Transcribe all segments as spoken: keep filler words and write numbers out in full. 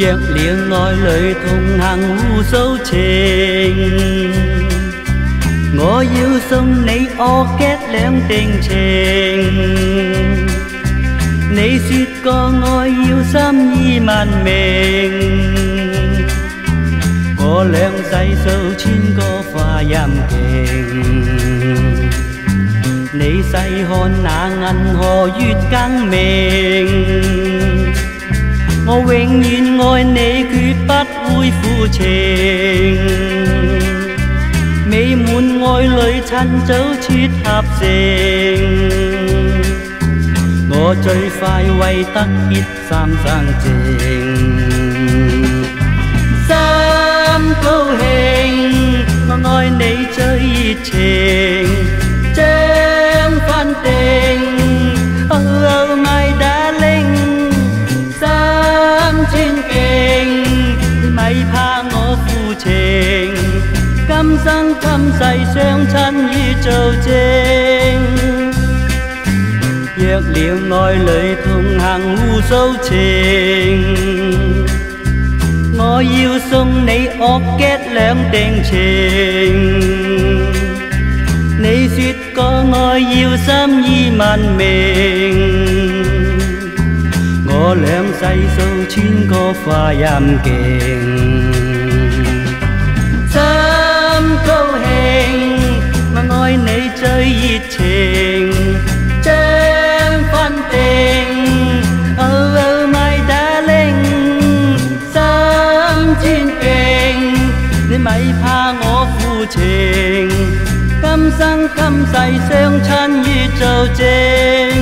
若了愛侶同行互訴情，我要送你我嘅兩定情。你說個愛要心意萬明，我兩世數千個化音徑。你細看那銀河月更明，我永遠愛你，決不會負情。美滿愛侶趁早撮合成，我最快為得結三生情。心高興，我愛你最熱情。將分定 ，Oh oh my darling， 心尊敬，你咪怕我負情，今生今世相親於做證。若了愛侶同行互訴情，我要送你惡嘅兩定情。你說個愛要心意萬明，我兩世數千個化音徑。心高興，我愛你最熱情，將分定 ，Oh oh my darling， 心尊敬，你咪怕我負情。今生今世相親於做證。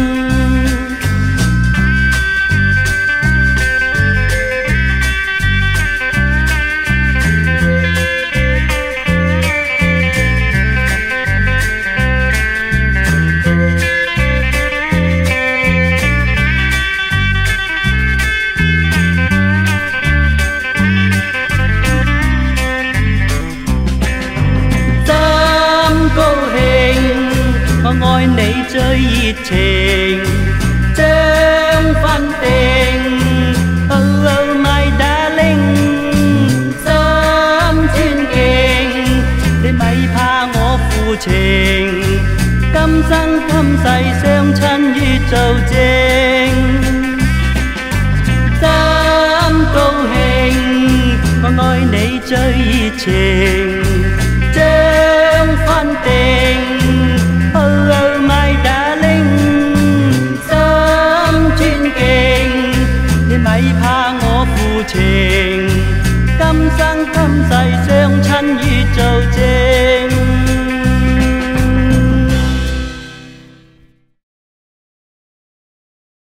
我愛你最熱情，將分定 ，Oh oh my darling， 心尊敬，你咪怕我負情，今生今世相親於做證。心高興，我愛你最熱情，將分定。